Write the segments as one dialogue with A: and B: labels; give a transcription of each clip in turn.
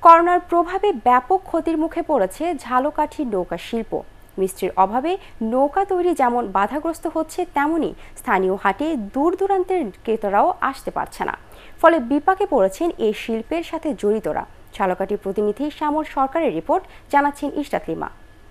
A: করোনার প্রভাবে ব্যাপক ক্ষতির মুখে পড়েছে ঝালকাঠি নৌকা শিল্প। মিস্ত্রির অভাবে নৌকা তৈরি যেমন বাধাগ্রস্ত হচ্ছে, তেমনি স্থানীয় হাটে দূর দূরান্তের ক্রেতারাও আসতে পারছে না। ফলে বিপাকে পড়েছেন এই শিল্পের সাথে জড়িতরা। ঝালকাঠি প্রতিনিধি শ্যামল সরকারের রিপোর্ট, জানাচ্ছেন ইশরাত লিমা।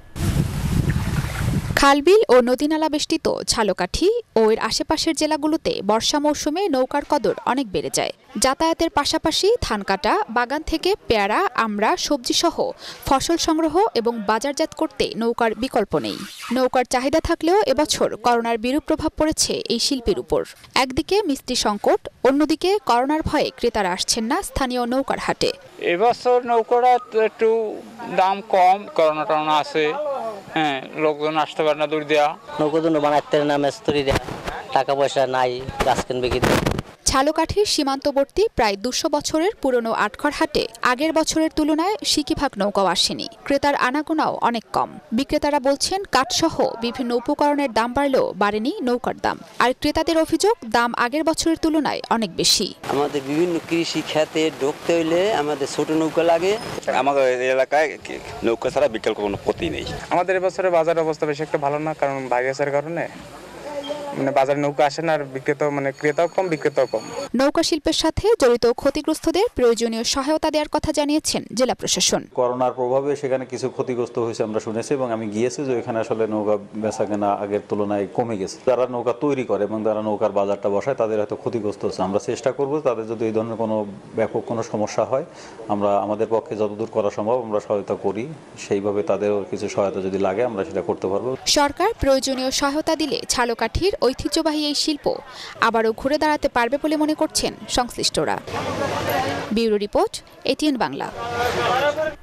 B: খালবিল ও নদীনালা বেষ্টিত ঝালকাঠি ও এর আশেপাশের জেলাগুলোতে বর্ষা মৌসুমে নৌকার কদর অনেক বেড়ে যায়। যাতায়াতের পাশাপাশি ধান কাটা, বাগান থেকে পেয়ারা, আমড়া, সবজি সহ ফসল সংগ্রহ এবং বাজারজাত করতে নৌকার বিকল্প নেই। নৌকার চাহিদা থাকলেও এবছর করোনার বিরূপ প্রভাব পড়েছে এই শিল্পের উপর। একদিকে মিস্ত্রি সংকট, অন্যদিকে করোনার ভয়ে ক্রেতারা আসছেন না স্থানীয় নৌকার হাটে।
C: এবছর নৌকাটা একটু দাম কম, করোনা আছে। হ্যাঁ, লোকজন আসতে পারে না দূর দেওয়া।
D: নৌকো জন্য বানাতে না মিস্ত্রি দেয়া, টাকা পয়সা নাই, গাছ কিনবে কি।
B: ঝালকাঠির সীমান্তবর্তী প্রায় 200 বছরের পুরনো আটঘর হাটে আগের বছরের তুলনায় সিকিভাগ নৌকাও আসেনি। ক্রেতার আনাগোনাও অনেক কম। বিক্রেতারা বলছেন কাঠসহ বিভিন্ন উপকরণের দাম বাড়লেও বাড়েনি নৌকার দাম। আর ক্রেতাদের অভিযোগ, দাম আগের বছরের তুলনায় অনেক বেশি।
E: আমাদের বিভিন্ন কৃষি খাতে ঢুকতে হইলে আমাদের ছোট নৌকা লাগে।
F: আমাদের এলাকায় নৌকা ছাড়া বিকল্প কোনো পথই নেই।
C: আমাদের এবছরে বাজার অবস্থা বেশি একটা ভালো না, কারণ ভাইরাসের কারণে বাজারে নৌকা আসে না, আর ক্রেতাও কম, বিক্রেতাও কম।
B: নৌকা শিল্পের সাথে জড়িত ক্ষতিগ্রস্তদের প্রয়োজনীয় সহায়তা দেওয়ার কথা জানিয়েছেন জেলা প্রশাসন।
G: করোনার প্রভাবে সেখানে কিছু ক্ষতিগ্রস্ত হয়েছে আমরা শুনেছি, এবং আমি গিয়েছি যে এখানে আসলে নৌকা বেচা কেনা আগের তুলনায় কমে গেছে। যারা নৌকা তৈরি করে এবং যারা নৌকার বাজারটা বসায় তাদের হয়তো ক্ষতিগ্রস্ত হচ্ছে। আমরা চেষ্টা করব তাদের যদি এই ধরনের কোনো ব্যাপক কোনো সমস্যা হয়, আমরা আমাদের পক্ষে যতদূর করা সম্ভব আমরা সহায়তা করি। সেইভাবে তাদের কিছু সহায়তা যদি লাগে আমরা সেটা করতে পারবো।
B: সরকার প্রয়োজনীয় সহায়তা দিলে ঝালকাঠির ঐতিহ্যবাহী এই শিল্প আবারও ঘুরে দাঁড়াতে পারবে বলে মনে করছেন সংশ্লিষ্টরা। Bureau report, ATN Bangla.